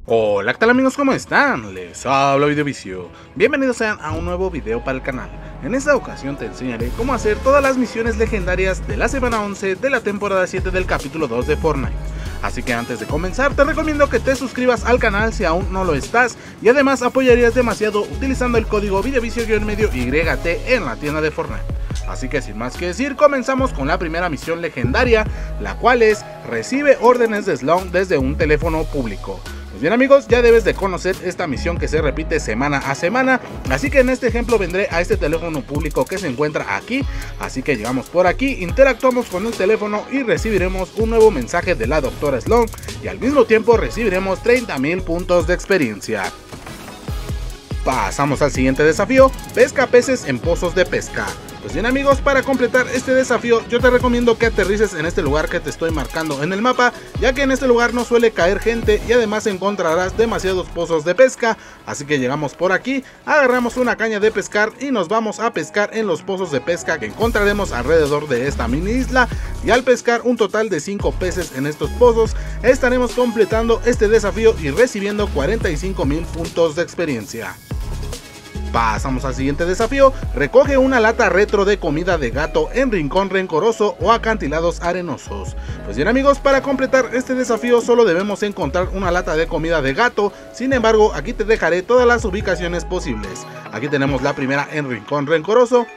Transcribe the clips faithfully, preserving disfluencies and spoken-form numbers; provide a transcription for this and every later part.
Hola, ¿qué tal amigos? ¿Cómo están? Les hablo Videovicio. Bienvenidos sean a un nuevo video para el canal. En esta ocasión te enseñaré cómo hacer todas las misiones legendarias de la semana once de la temporada siete del capítulo dos de Fortnite. Así que antes de comenzar te recomiendo que te suscribas al canal si aún no lo estás, y además apoyarías demasiado utilizando el código Videovicio-medio Y T en la tienda de Fortnite. Así que sin más que decir, comenzamos con la primera misión legendaria, la cual es recibe órdenes de Sloan desde un teléfono público. Pues bien amigos, ya debes de conocer esta misión que se repite semana a semana, así que en este ejemplo vendré a este teléfono público que se encuentra aquí, así que llegamos por aquí, interactuamos con el teléfono y recibiremos un nuevo mensaje de la doctora Sloan, y al mismo tiempo recibiremos treinta mil puntos de experiencia. Pasamos al siguiente desafío, pesca peces en pozos de pesca. Pues bien amigos, para completar este desafío yo te recomiendo que aterrices en este lugar que te estoy marcando en el mapa, ya que en este lugar no suele caer gente y además encontrarás demasiados pozos de pesca. Así que llegamos por aquí, agarramos una caña de pescar y nos vamos a pescar en los pozos de pesca que encontraremos alrededor de esta mini isla, y al pescar un total de cinco peces en estos pozos estaremos completando este desafío y recibiendo cuarenta y cinco mil puntos de experiencia. Pasamos al siguiente desafío, recoge una lata retro de comida de gato en rincón rencoroso o acantilados arenosos. Pues bien amigos, para completar este desafío solo debemos encontrar una lata de comida de gato, sin embargo aquí te dejaré todas las ubicaciones posibles. Aquí tenemos la primera en rincón rencoroso.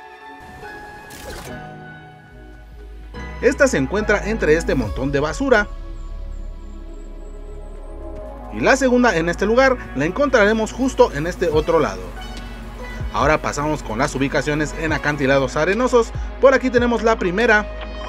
Esta se encuentra entre este montón de basura. Y la segunda en este lugar la encontraremos justo en este otro lado. Ahora pasamos con las ubicaciones en acantilados arenosos. Por aquí tenemos la primera.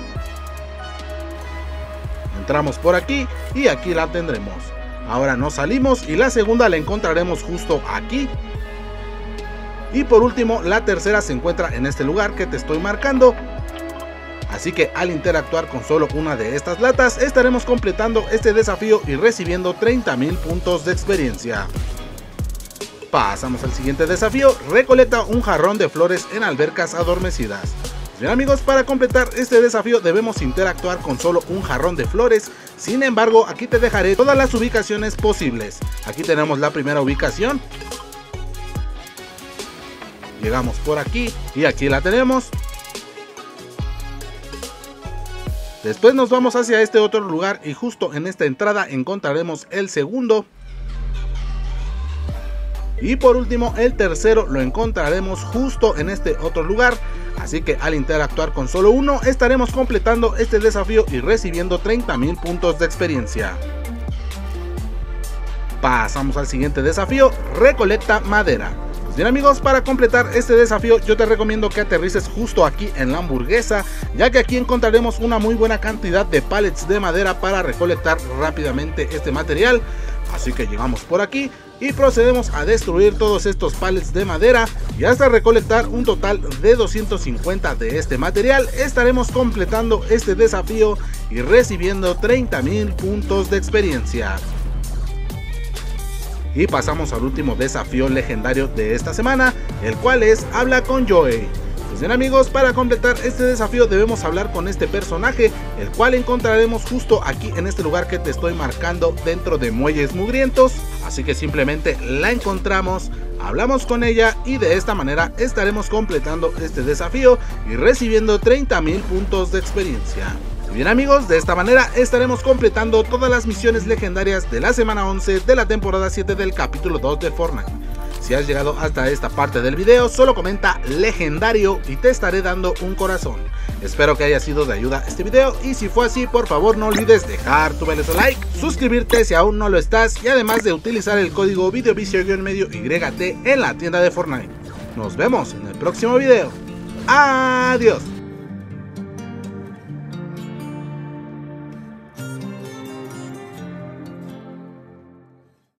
Entramos por aquí y aquí la tendremos. Ahora nos salimos y la segunda la encontraremos justo aquí. Y por último la tercera se encuentra en este lugar que te estoy marcando. Así que al interactuar con solo una de estas latas estaremos completando este desafío y recibiendo treinta mil puntos de experiencia. Pasamos al siguiente desafío, recolecta un jarrón de flores en albercas adormecidas. Bien amigos, para completar este desafío debemos interactuar con solo un jarrón de flores, sin embargo aquí te dejaré todas las ubicaciones posibles. Aquí tenemos la primera ubicación. Llegamos por aquí y aquí la tenemos. Después nos vamos hacia este otro lugar y justo en esta entrada encontraremos el segundo. Y por último el tercero lo encontraremos justo en este otro lugar, así que al interactuar con solo uno estaremos completando este desafío y recibiendo treinta mil puntos de experiencia. Pasamos al siguiente desafío, recolecta madera. Pues bien amigos, para completar este desafío yo te recomiendo que aterrices justo aquí en la hamburguesa, ya que aquí encontraremos una muy buena cantidad de pallets de madera para recolectar rápidamente este material. Así que llegamos por aquí y procedemos a destruir todos estos pallets de madera, y hasta recolectar un total de doscientos cincuenta de este material estaremos completando este desafío y recibiendo treinta mil puntos de experiencia. Y pasamos al último desafío legendario de esta semana, el cual es habla con Joey. Pues bien amigos, para completar este desafío debemos hablar con este personaje, el cual encontraremos justo aquí en este lugar que te estoy marcando dentro de Muelles Mugrientos. Así que simplemente la encontramos, hablamos con ella y de esta manera estaremos completando este desafío y recibiendo treinta mil puntos de experiencia. Bien amigos, de esta manera estaremos completando todas las misiones legendarias de la semana once de la temporada siete del capítulo dos de Fortnite. Si has llegado hasta esta parte del video, solo comenta legendario y te estaré dando un corazón. Espero que haya sido de ayuda este video, y si fue así, por favor no olvides dejar tu valioso like, suscribirte si aún no lo estás, y además de utilizar el código Videovicio-medio Y T en la tienda de Fortnite. Nos vemos en el próximo video. Adiós.